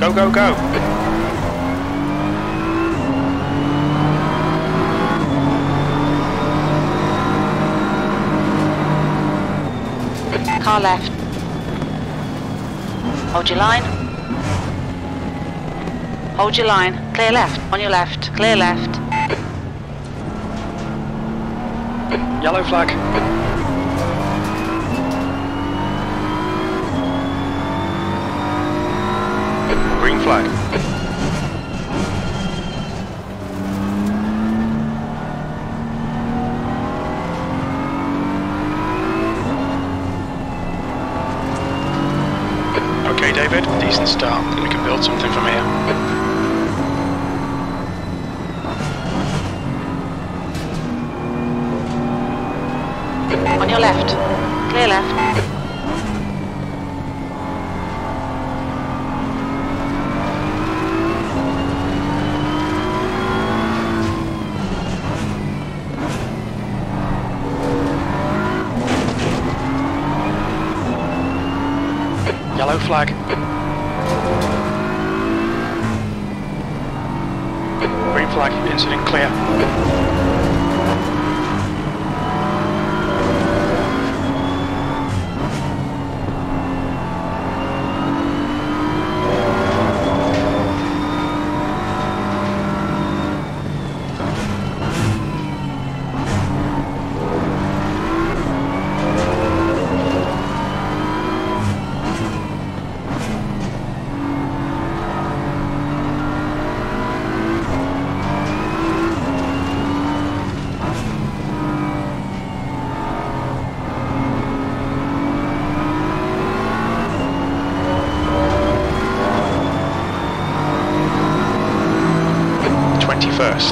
Go, go, go. Car left. Hold your line. Hold your line. Clear left. On your left. Clear left. Yellow flag. Green flag. Okay, David, decent start. We can build something from here. On your left. Clear left. Yellow flag. Green flag, incident clear. First.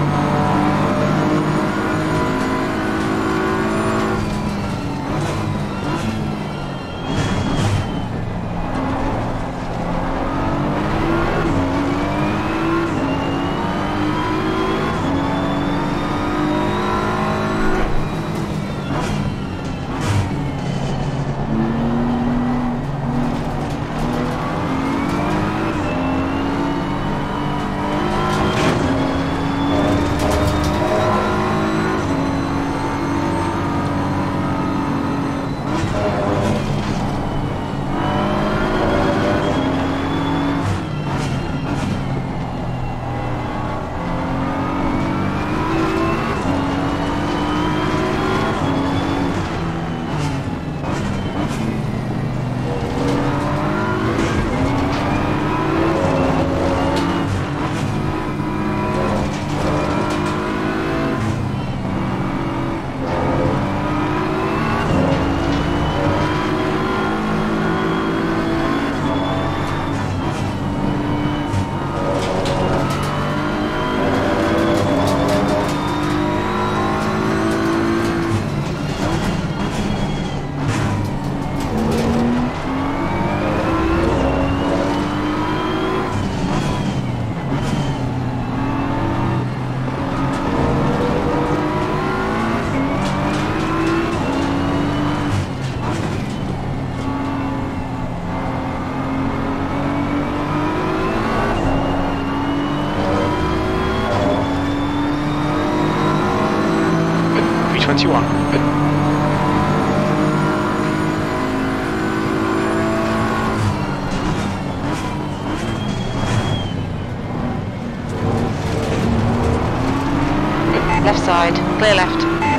Left side, clear left.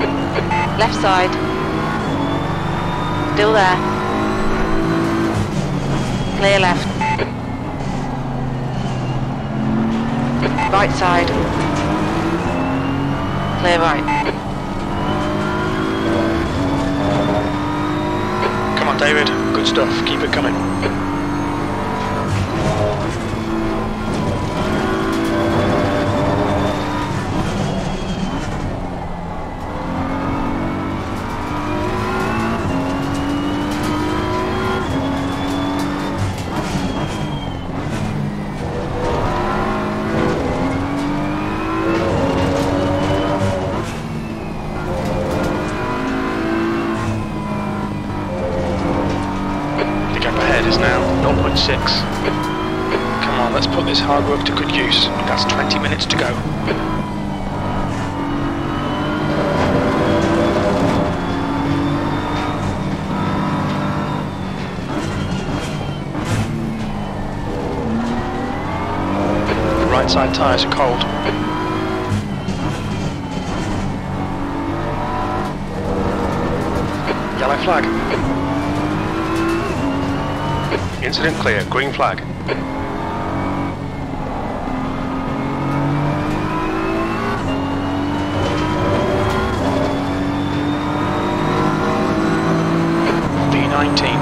Left side. Still there. Clear left. Right side. Clear right. Come on, David. Good stuff. Keep it coming. The gap ahead is now 0.6. Come hard work to good use. That's 20 minutes to go. The right side tyres are cold. Yellow flag. Incident clear, green flag. B19.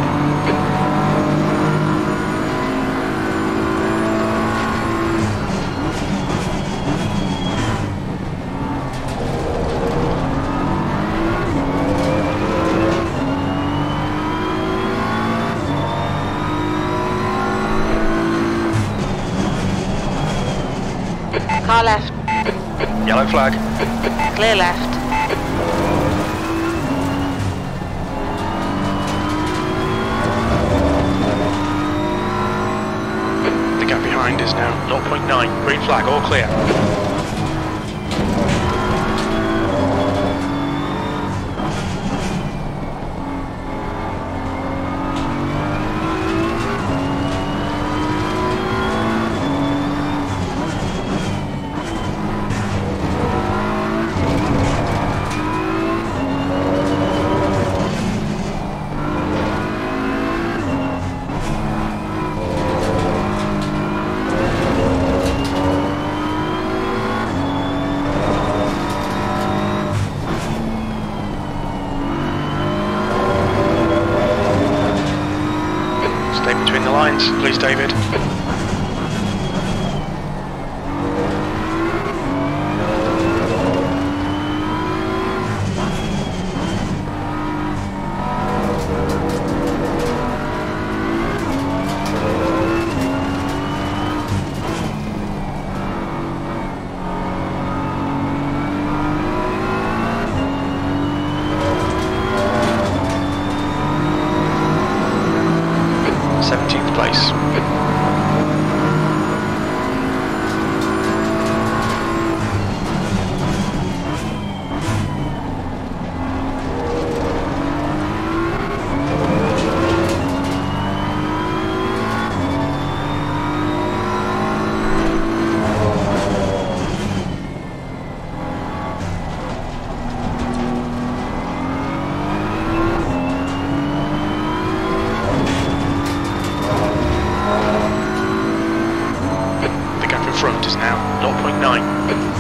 Car left. Yellow flag. Clear left. The gap behind is now 0.9. Green flag, all clear. Stay between the lines, please, David. Place. Front is now 0.9.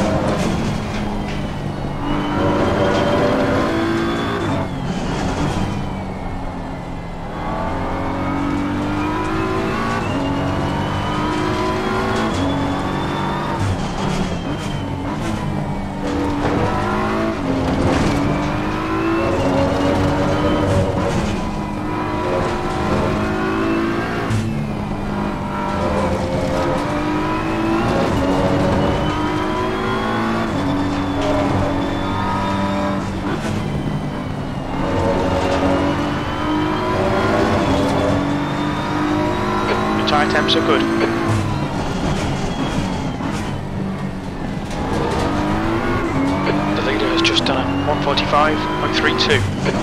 Tyre temps are good. The leader has just done a 145.32.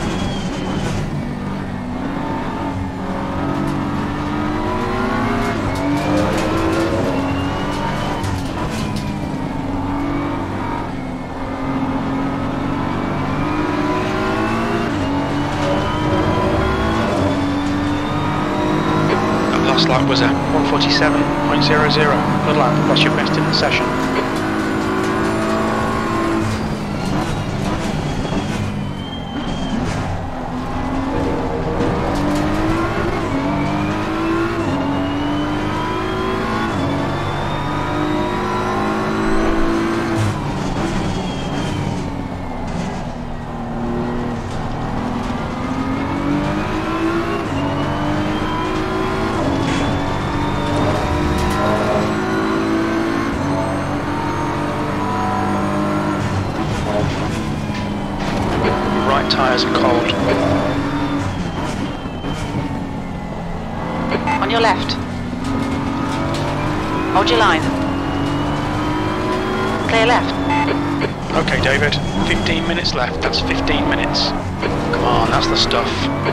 Last lap was a 147.00. Good lap, that's your best in the session. Tyres are cold. On your left. Hold your line. Clear left. Okay, David, 15 minutes left. That's 15 minutes. Come on, that's the stuff.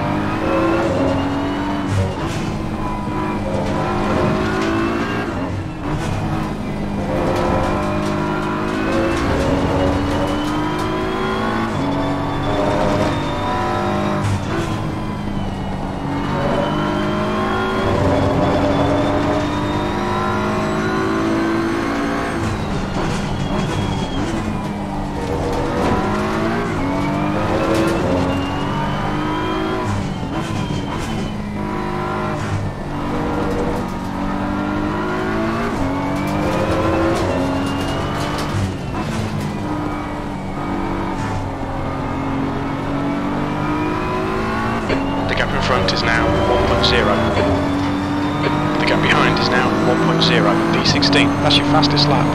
Front is now 1.0. The gap behind is now 1.0. V16, that's your fastest lap.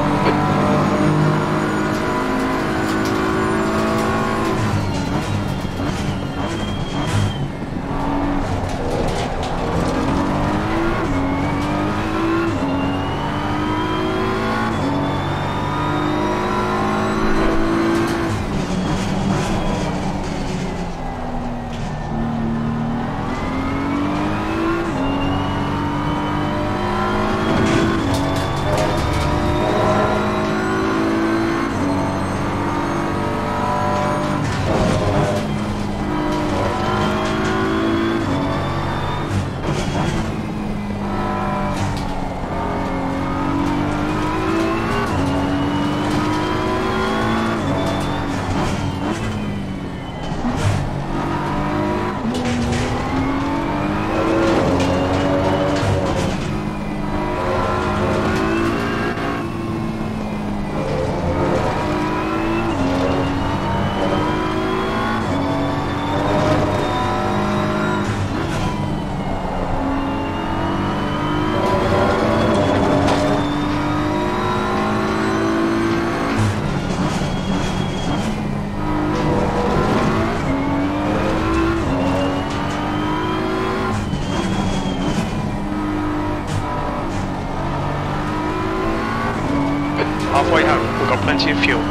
Halfway home, we've got plenty of fuel.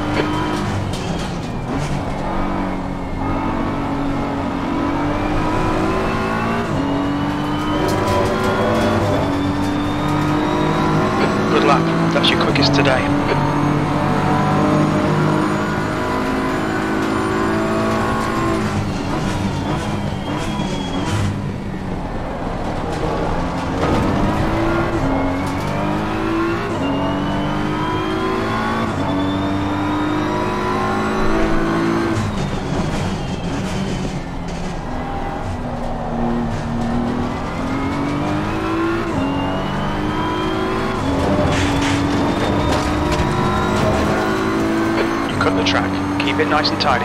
Good lap, that's your quickest today. Cut the track, keep it nice and tidy.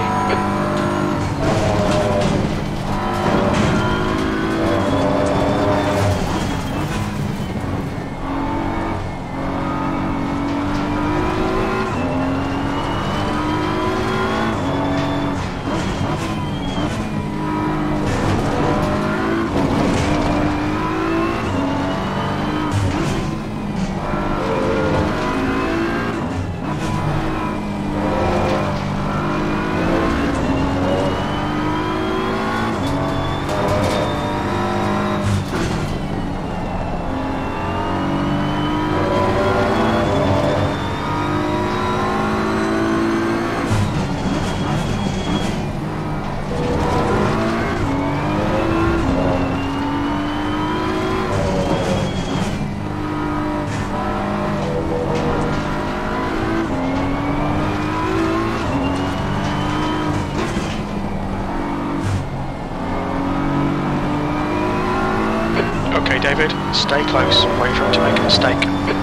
Okay, David, stay close, wait for him to make a mistake.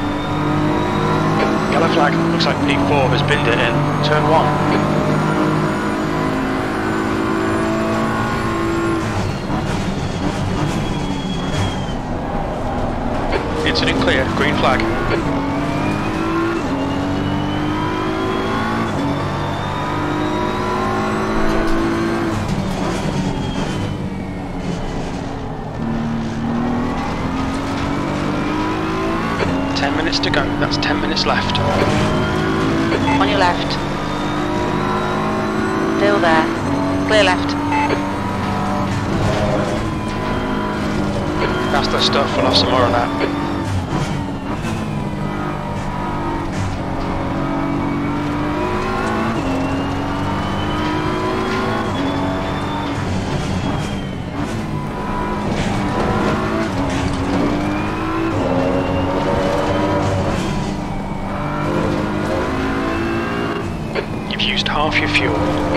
Yellow flag, looks like P4 has binned it in turn 1. Incident clear, green flag. To go. That's 10 minutes left. On your left. Still there. Clear left. That's the stuff, we'll have some more of that. You've used half your fuel.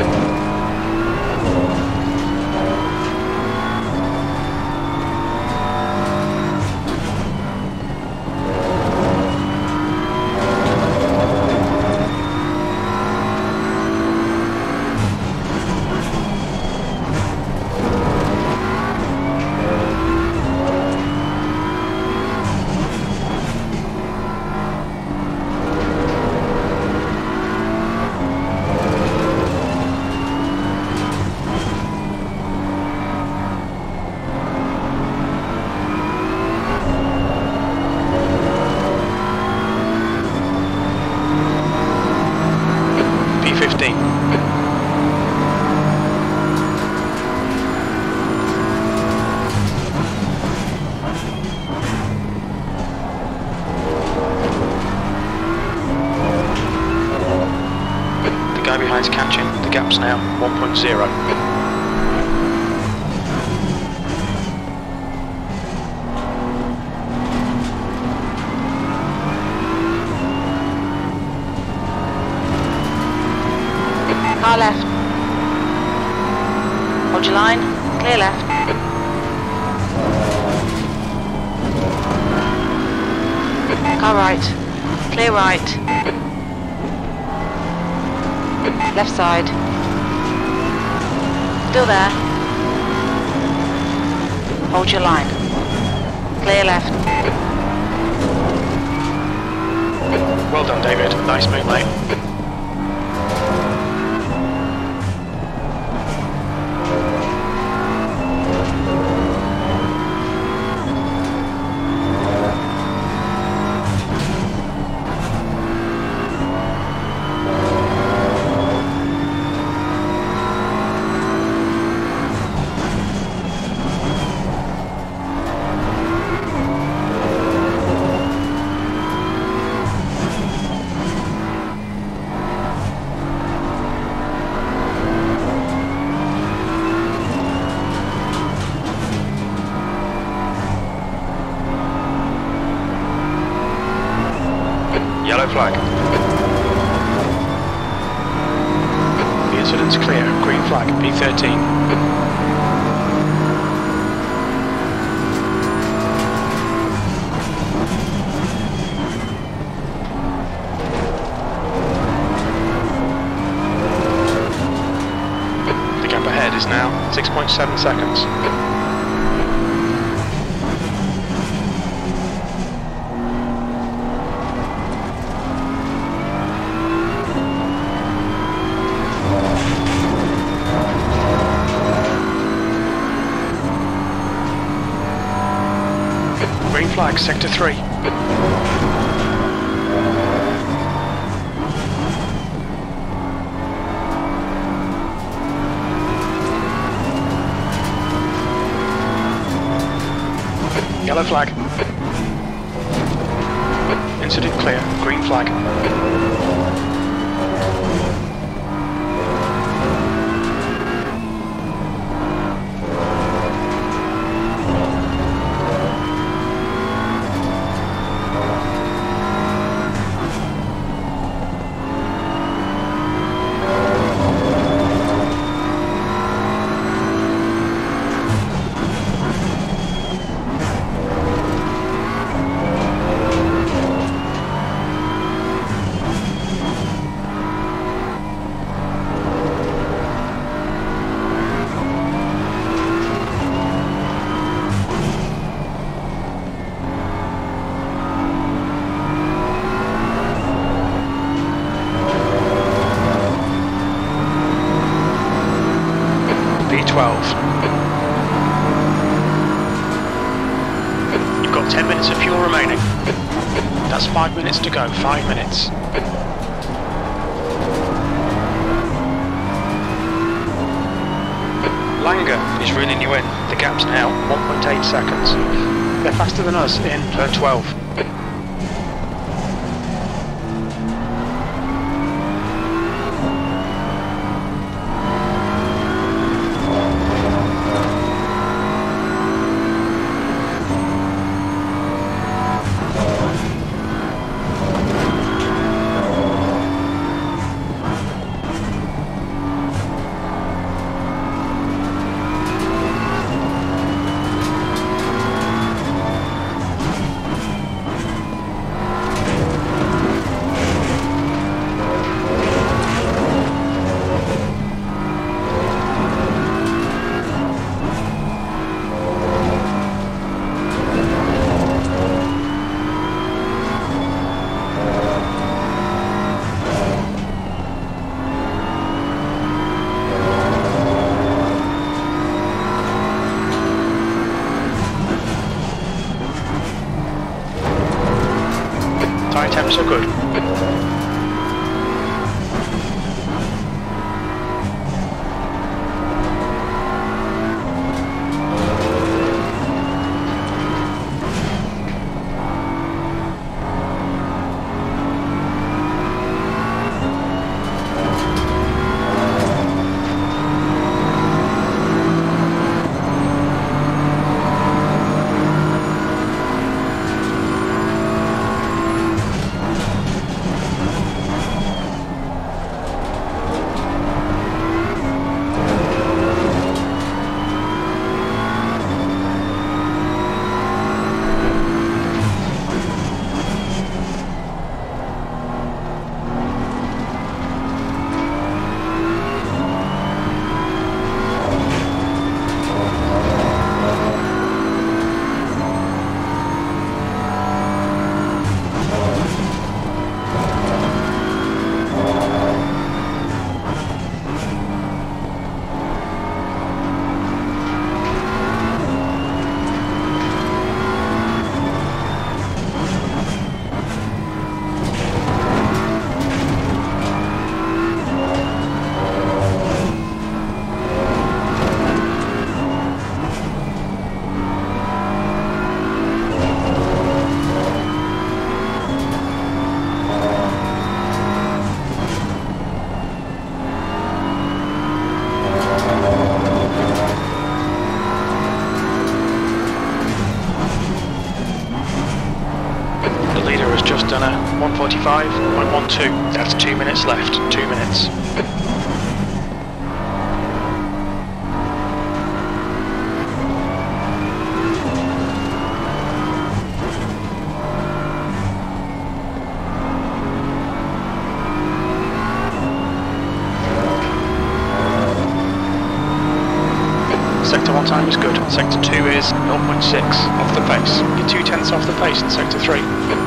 Behind's catching, the gap's now 1.0. Car left. Hold your line, clear left. Car right, clear right. Left side. Still there. Hold your line. Clear left. Well done, David. Nice move, mate. Yellow flag. The incident's clear. Green flag. P13. The gap ahead is now 6.7 seconds. Green flag, sector 3. Yellow flag. Incident clear, green flag. You've got 10 minutes of fuel remaining. That's 5 minutes to go, 5 minutes. Langer is reeling you in. The gap's now 1.8 seconds. They're faster than us in 12. Tyre temps are good. Done a 1:45.12. That's 2 minutes left. 2 minutes. Sector 1 time is good. Sector 2 is 0.6 off the pace. You're 0.2 off the pace in Sector 3.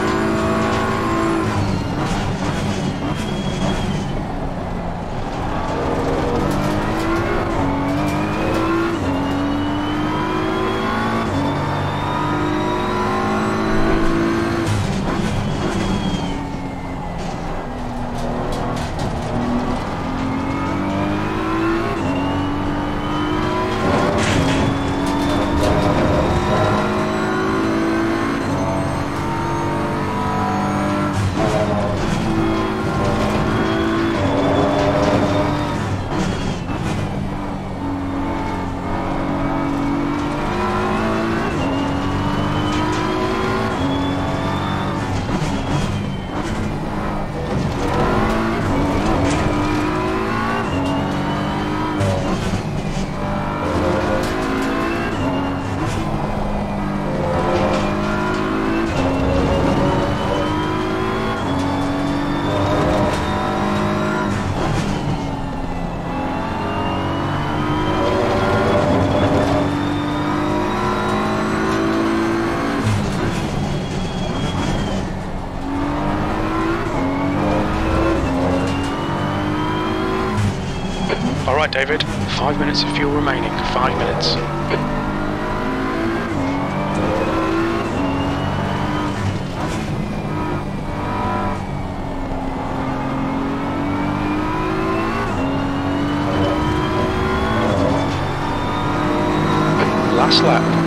Alright David, 5 minutes of fuel remaining, 5 minutes. lap.